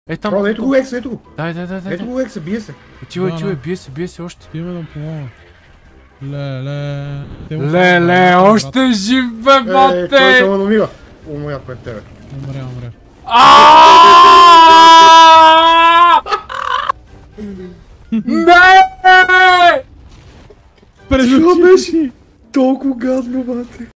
Е там. О, ето го екса, ето го. Дай. Ето го екса, бие се. Чуй, бие се още. Ти ме да помогна. Леле, още жив бе, Той бате! се умира. Умря пред тебе. Умря. Не! Това беше толкова гадно, бате.